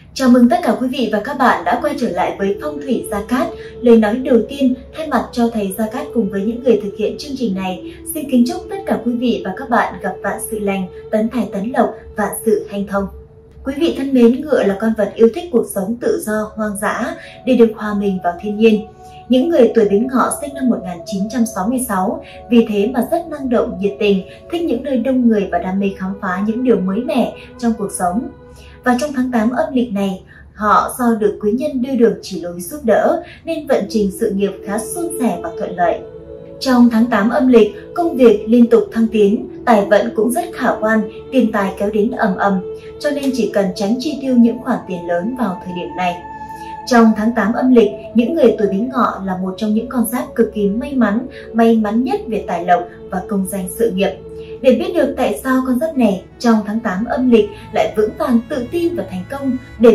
Chào mừng tất cả quý vị và các bạn đã quay trở lại với Phong thủy Gia Cát. Lời nói đầu tiên thay mặt cho thầy Gia Cát cùng với những người thực hiện chương trình này, xin kính chúc tất cả quý vị và các bạn gặp vạn sự lành, tấn tài tấn lộc, vạn sự hanh thông. Quý vị thân mến, ngựa là con vật yêu thích cuộc sống tự do, hoang dã để được hòa mình vào thiên nhiên. Những người tuổi Bính Ngọ sinh năm 1966 vì thế mà rất năng động, nhiệt tình, thích những nơi đông người và đam mê khám phá những điều mới mẻ trong cuộc sống. Và trong tháng 8 âm lịch này, họ do được quý nhân đưa đường chỉ lối giúp đỡ nên vận trình sự nghiệp khá suôn sẻ và thuận lợi. Trong tháng 8 âm lịch, công việc liên tục thăng tiến, tài vận cũng rất khả quan, tiền tài kéo đến ầm ầm, cho nên chỉ cần tránh chi tiêu những khoản tiền lớn vào thời điểm này. Trong tháng 8 âm lịch, những người tuổi Bính Ngọ là một trong những con giáp cực kỳ may mắn nhất về tài lộc và công danh sự nghiệp. Để biết được tại sao con giáp này trong tháng 8 âm lịch lại vững vàng tự tin và thành công,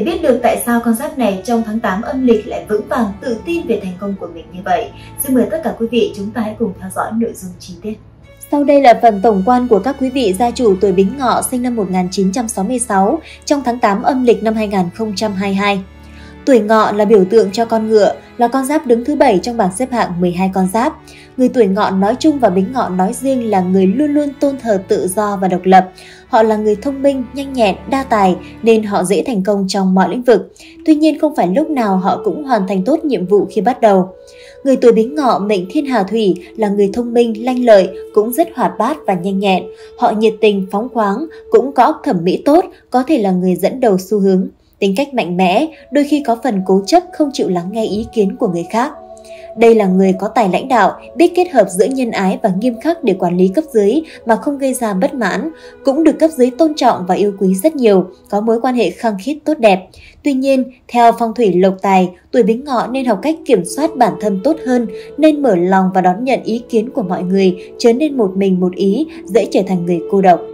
về thành công của mình như vậy, xin mời tất cả quý vị chúng ta hãy cùng theo dõi nội dung chi tiết. Sau đây là phần tổng quan của các quý vị gia chủ tuổi Bính Ngọ sinh năm 1966 trong tháng 8 âm lịch năm 2022. Tuổi Ngọ là biểu tượng cho con ngựa, là con giáp đứng thứ 7 trong bảng xếp hạng 12 con giáp. Người tuổi Ngọ nói chung và Bính Ngọ nói riêng là người luôn luôn tôn thờ tự do và độc lập. Họ là người thông minh, nhanh nhẹn, đa tài nên họ dễ thành công trong mọi lĩnh vực. Tuy nhiên không phải lúc nào họ cũng hoàn thành tốt nhiệm vụ khi bắt đầu. Người tuổi Bính Ngọ mệnh Thiên Hà Thủy là người thông minh, lanh lợi, cũng rất hoạt bát và nhanh nhẹn. Họ nhiệt tình, phóng khoáng, cũng có thẩm mỹ tốt, có thể là người dẫn đầu xu hướng. Tính cách mạnh mẽ, đôi khi có phần cố chấp, không chịu lắng nghe ý kiến của người khác. Đây là người có tài lãnh đạo, biết kết hợp giữa nhân ái và nghiêm khắc để quản lý cấp dưới mà không gây ra bất mãn, cũng được cấp dưới tôn trọng và yêu quý rất nhiều, có mối quan hệ khăng khít tốt đẹp. Tuy nhiên, theo phong thủy lộc tài, tuổi Bính Ngọ nên học cách kiểm soát bản thân tốt hơn, nên mở lòng và đón nhận ý kiến của mọi người, chớ nên một mình một ý, dễ trở thành người cô độc.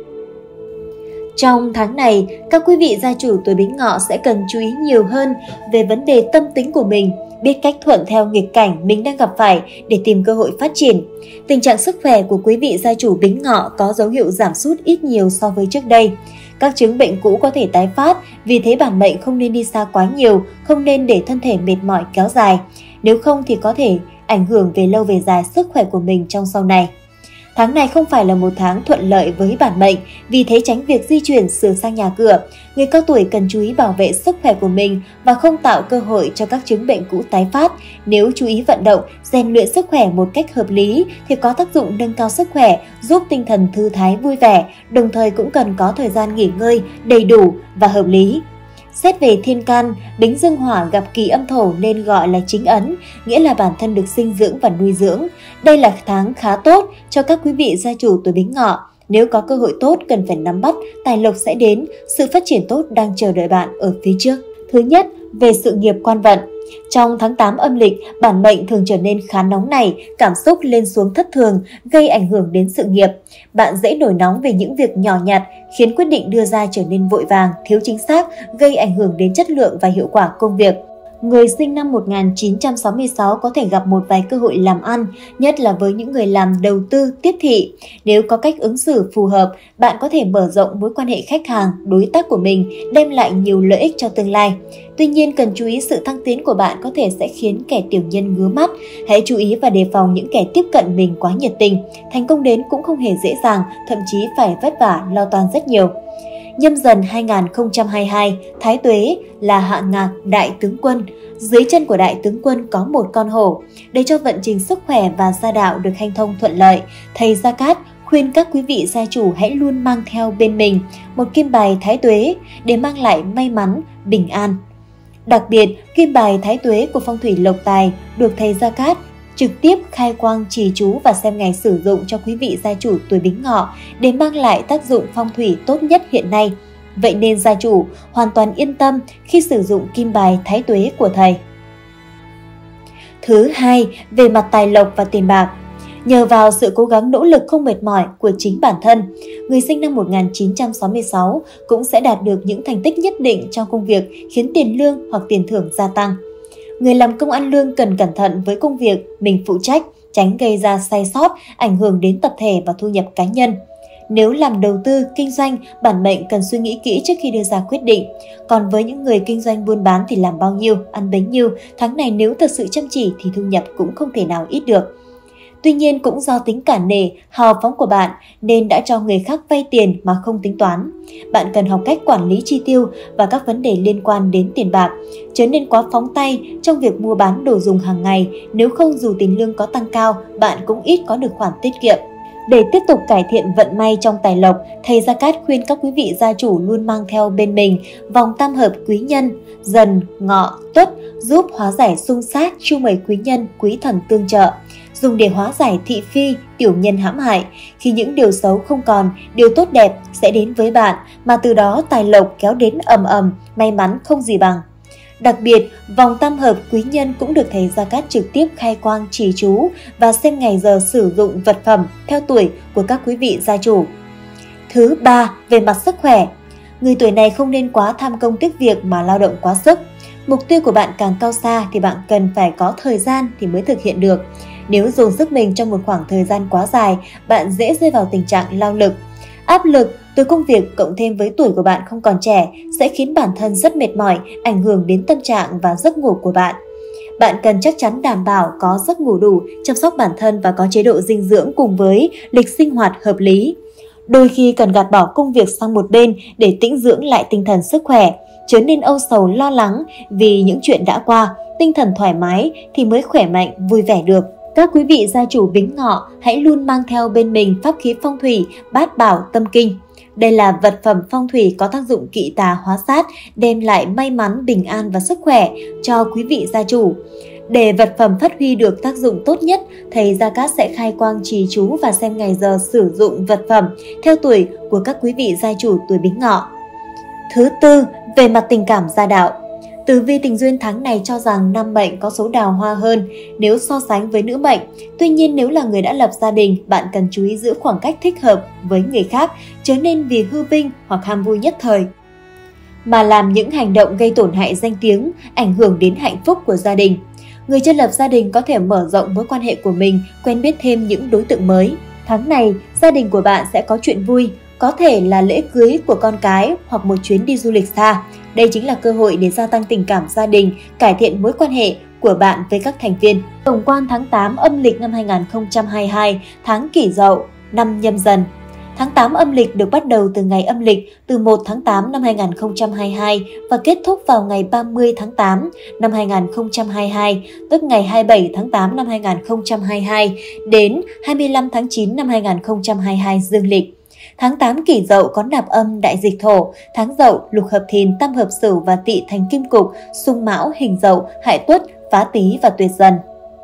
Trong tháng này, các quý vị gia chủ tuổi Bính Ngọ sẽ cần chú ý nhiều hơn về vấn đề tâm tính của mình, biết cách thuận theo nghịch cảnh mình đang gặp phải để tìm cơ hội phát triển. Tình trạng sức khỏe của quý vị gia chủ Bính Ngọ có dấu hiệu giảm sút ít nhiều so với trước đây. Các chứng bệnh cũ có thể tái phát, vì thế bản mệnh không nên đi xa quá nhiều, không nên để thân thể mệt mỏi kéo dài. Nếu không thì có thể ảnh hưởng về lâu về dài sức khỏe của mình trong sau này. Tháng này không phải là một tháng thuận lợi với bản mệnh, vì thế tránh việc di chuyển sửa sang nhà cửa. Người cao tuổi cần chú ý bảo vệ sức khỏe của mình và không tạo cơ hội cho các chứng bệnh cũ tái phát. Nếu chú ý vận động, rèn luyện sức khỏe một cách hợp lý thì có tác dụng nâng cao sức khỏe, giúp tinh thần thư thái vui vẻ, đồng thời cũng cần có thời gian nghỉ ngơi đầy đủ và hợp lý. Xét về thiên can, Bính dương hỏa gặp kỳ âm thổ nên gọi là chính ấn, nghĩa là bản thân được sinh dưỡng và nuôi dưỡng. Đây là tháng khá tốt cho các quý vị gia chủ tuổi Bính Ngọ. Nếu có cơ hội tốt cần phải nắm bắt, tài lộc sẽ đến, sự phát triển tốt đang chờ đợi bạn ở phía trước. Thứ nhất, về sự nghiệp quan vận. Trong tháng 8 âm lịch, bản mệnh thường trở nên khá nóng nảy, cảm xúc lên xuống thất thường, gây ảnh hưởng đến sự nghiệp. Bạn dễ nổi nóng về những việc nhỏ nhặt, khiến quyết định đưa ra trở nên vội vàng, thiếu chính xác, gây ảnh hưởng đến chất lượng và hiệu quả công việc. Người sinh năm 1966 có thể gặp một vài cơ hội làm ăn, nhất là với những người làm đầu tư, tiếp thị. Nếu có cách ứng xử phù hợp, bạn có thể mở rộng mối quan hệ khách hàng, đối tác của mình, đem lại nhiều lợi ích cho tương lai. Tuy nhiên, cần chú ý sự thăng tiến của bạn có thể sẽ khiến kẻ tiểu nhân ngứa mắt. Hãy chú ý và đề phòng những kẻ tiếp cận mình quá nhiệt tình. Thành công đến cũng không hề dễ dàng, thậm chí phải vất vả, lo toan rất nhiều. Nhâm Dần 2022, Thái Tuế là hạ ngạc đại tướng quân. Dưới chân của đại tướng quân có một con hổ. Để cho vận trình sức khỏe và gia đạo được hanh thông thuận lợi, thầy Gia Cát khuyên các quý vị gia chủ hãy luôn mang theo bên mình một kim bài Thái Tuế để mang lại may mắn, bình an. Đặc biệt, kim bài Thái Tuế của phong thủy lộc tài được thầy Gia Cát trực tiếp khai quang trì chú và xem ngày sử dụng cho quý vị gia chủ tuổi Bính Ngọ để mang lại tác dụng phong thủy tốt nhất hiện nay. Vậy nên gia chủ hoàn toàn yên tâm khi sử dụng kim bài Thái Tuế của thầy. Thứ hai, về mặt tài lộc và tiền bạc. Nhờ vào sự cố gắng nỗ lực không mệt mỏi của chính bản thân, người sinh năm 1966 cũng sẽ đạt được những thành tích nhất định trong công việc khiến tiền lương hoặc tiền thưởng gia tăng. Người làm công ăn lương cần cẩn thận với công việc mình phụ trách, tránh gây ra sai sót, ảnh hưởng đến tập thể và thu nhập cá nhân. Nếu làm đầu tư, kinh doanh, bản mệnh cần suy nghĩ kỹ trước khi đưa ra quyết định. Còn với những người kinh doanh buôn bán thì làm bao nhiêu, ăn bấy nhiêu, tháng này nếu thật sự chăm chỉ thì thu nhập cũng không thể nào ít được. Tuy nhiên cũng do tính cả nể, hào phóng của bạn nên đã cho người khác vay tiền mà không tính toán. Bạn cần học cách quản lý chi tiêu và các vấn đề liên quan đến tiền bạc, chớ nên quá phóng tay trong việc mua bán đồ dùng hàng ngày, nếu không dù tiền lương có tăng cao, bạn cũng ít có được khoản tiết kiệm. Để tiếp tục cải thiện vận may trong tài lộc, thầy Gia Cát khuyên các quý vị gia chủ luôn mang theo bên mình vòng tam hợp quý nhân, Dần, Ngọ, Tuất giúp hóa giải xung sát, chiêu mời quý nhân, quý thần tương trợ, dùng để hóa giải thị phi, tiểu nhân hãm hại. Khi những điều xấu không còn, điều tốt đẹp sẽ đến với bạn, mà từ đó tài lộc kéo đến ầm ầm, may mắn không gì bằng. Đặc biệt, vòng tam hợp quý nhân cũng được thầy Gia Cát trực tiếp khai quang chỉ chú và xem ngày giờ sử dụng vật phẩm theo tuổi của các quý vị gia chủ. Thứ ba, về mặt sức khỏe. Người tuổi này không nên quá tham công tiếc việc mà lao động quá sức. Mục tiêu của bạn càng cao xa thì bạn cần phải có thời gian thì mới thực hiện được. Nếu dồn sức mình trong một khoảng thời gian quá dài, bạn dễ rơi vào tình trạng lao lực. Áp lực từ công việc cộng thêm với tuổi của bạn không còn trẻ sẽ khiến bản thân rất mệt mỏi, ảnh hưởng đến tâm trạng và giấc ngủ của bạn. Bạn cần chắc chắn đảm bảo có giấc ngủ đủ, chăm sóc bản thân và có chế độ dinh dưỡng cùng với lịch sinh hoạt hợp lý. Đôi khi cần gạt bỏ công việc sang một bên để tĩnh dưỡng lại tinh thần sức khỏe, chớ nên âu sầu lo lắng vì những chuyện đã qua, tinh thần thoải mái thì mới khỏe mạnh, vui vẻ được. Các quý vị gia chủ Bính Ngọ hãy luôn mang theo bên mình pháp khí phong thủy Bát Bảo Tâm Kinh. Đây là vật phẩm phong thủy có tác dụng kỵ tà hóa sát, đem lại may mắn, bình an và sức khỏe cho quý vị gia chủ. Để vật phẩm phát huy được tác dụng tốt nhất, thầy Gia Cát sẽ khai quang trì chú và xem ngày giờ sử dụng vật phẩm theo tuổi của các quý vị gia chủ tuổi Bính Ngọ. Thứ tư, về mặt tình cảm gia đạo. Tử vi tình duyên tháng này cho rằng nam mệnh có số đào hoa hơn nếu so sánh với nữ mệnh. Tuy nhiên nếu là người đã lập gia đình, bạn cần chú ý giữ khoảng cách thích hợp với người khác, chớ nên vì hư vinh hoặc ham vui nhất thời mà làm những hành động gây tổn hại danh tiếng, ảnh hưởng đến hạnh phúc của gia đình. Người chưa lập gia đình có thể mở rộng mối quan hệ của mình, quen biết thêm những đối tượng mới. Tháng này, gia đình của bạn sẽ có chuyện vui, có thể là lễ cưới của con cái hoặc một chuyến đi du lịch xa. Đây chính là cơ hội để gia tăng tình cảm gia đình, cải thiện mối quan hệ của bạn với các thành viên. Tổng quan tháng 8 âm lịch năm 2022, tháng Kỷ Dậu, năm Nhâm Dần. Tháng 8 âm lịch được bắt đầu từ ngày âm lịch từ 1 tháng 8 năm 2022 và kết thúc vào ngày 30 tháng 8 năm 2022, tức ngày 27 tháng 8 năm 2022 đến 25 tháng 9 năm 2022 dương lịch. Tháng 8 Kỷ Dậu có nạp âm đại dịch thổ, tháng Dậu lục hợp Thìn, tam hợp Sửu và Tỵ thành kim cục, xung Mão, hình Dậu, hại Tuất, phá Tý và tuyệt Dần.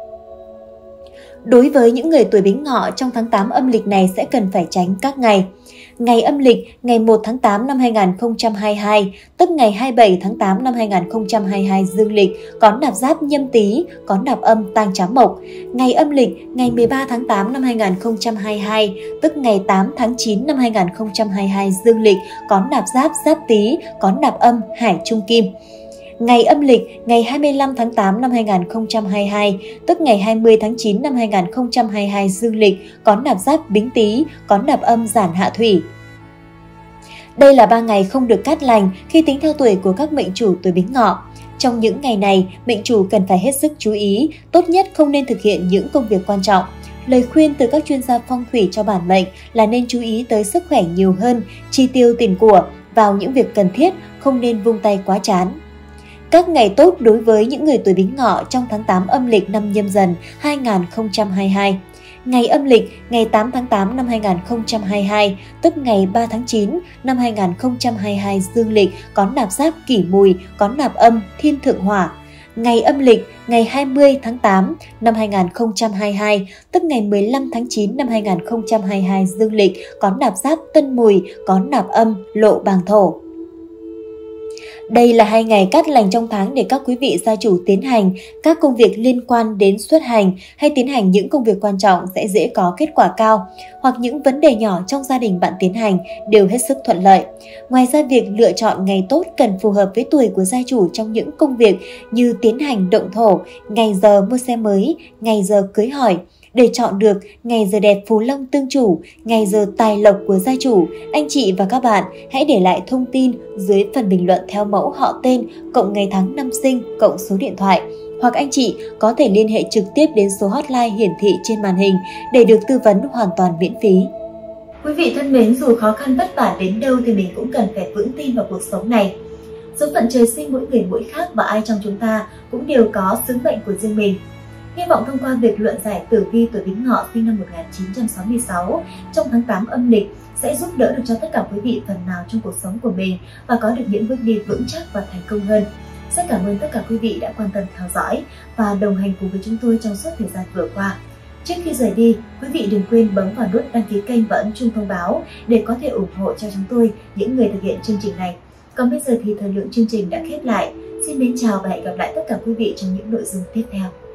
Đối với những người tuổi Bính Ngọ trong tháng 8 âm lịch này sẽ cần phải tránh các ngày. Ngày âm lịch ngày 1 tháng 8 năm 2022, tức ngày 27 tháng 8 năm 2022 dương lịch có nạp giáp Nhâm Tý, có nạp âm tang Trám Mộc. Ngày âm lịch ngày 13 tháng 8 năm 2022, tức ngày 8 tháng 9 năm 2022 dương lịch có nạp giáp Giáp Tý, có nạp âm Hải Trung Kim. Ngày âm lịch ngày 25 tháng 8 năm 2022, tức ngày 20 tháng 9 năm 2022 dương lịch có nạp giáp Bính Tý, có nạp âm Giản Hạ Thủy. Đây là 3 ngày không được cát lành khi tính theo tuổi của các mệnh chủ tuổi Bính Ngọ. Trong những ngày này, mệnh chủ cần phải hết sức chú ý, tốt nhất không nên thực hiện những công việc quan trọng. Lời khuyên từ các chuyên gia phong thủy cho bản mệnh là nên chú ý tới sức khỏe nhiều hơn, chi tiêu tiền của vào những việc cần thiết, không nên vung tay quá chán. Các ngày tốt đối với những người tuổi Bính Ngọ trong tháng 8 âm lịch năm Nhâm Dần 2022. Ngày âm lịch ngày 8 tháng 8 năm 2022, tức ngày 3 tháng 9 năm 2022 dương lịch có nạp giáp Kỷ Mùi, có nạp âm Thiên Thượng Hỏa. Ngày âm lịch ngày 20 tháng 8 năm 2022, tức ngày 15 tháng 9 năm 2022 dương lịch có nạp giáp Tân Mùi, có nạp âm Lộ Bàng Thổ. Đây là 2 ngày cát lành trong tháng để các quý vị gia chủ tiến hành các công việc liên quan đến xuất hành hay tiến hành những công việc quan trọng sẽ dễ có kết quả cao, hoặc những vấn đề nhỏ trong gia đình bạn tiến hành đều hết sức thuận lợi. Ngoài ra, việc lựa chọn ngày tốt cần phù hợp với tuổi của gia chủ trong những công việc như tiến hành động thổ, ngày giờ mua xe mới, ngày giờ cưới hỏi. Để chọn được ngày giờ đẹp phú long tương chủ, ngày giờ tài lộc của gia chủ, anh chị và các bạn hãy để lại thông tin dưới phần bình luận theo mẫu họ tên, cộng ngày tháng năm sinh, cộng số điện thoại. Hoặc anh chị có thể liên hệ trực tiếp đến số hotline hiển thị trên màn hình để được tư vấn hoàn toàn miễn phí. Quý vị thân mến, dù khó khăn vất vả đến đâu thì mình cũng cần phải vững tin vào cuộc sống này. Số phận trời sinh mỗi người mỗi khác và ai trong chúng ta cũng đều có sứ mệnh của riêng mình. Hy vọng thông qua việc luận giải tử vi tuổi Bính Ngọ sinh năm 1966 trong tháng 8 âm lịch sẽ giúp đỡ được cho tất cả quý vị phần nào trong cuộc sống của mình và có được những bước đi vững chắc và thành công hơn. Rất cảm ơn tất cả quý vị đã quan tâm theo dõi và đồng hành cùng với chúng tôi trong suốt thời gian vừa qua. Trước khi rời đi, quý vị đừng quên bấm vào nút đăng ký kênh và ấn chuông thông báo để có thể ủng hộ cho chúng tôi, những người thực hiện chương trình này. Còn bây giờ thì thời lượng chương trình đã khép lại. Xin mến chào và hẹn gặp lại tất cả quý vị trong những nội dung tiếp theo.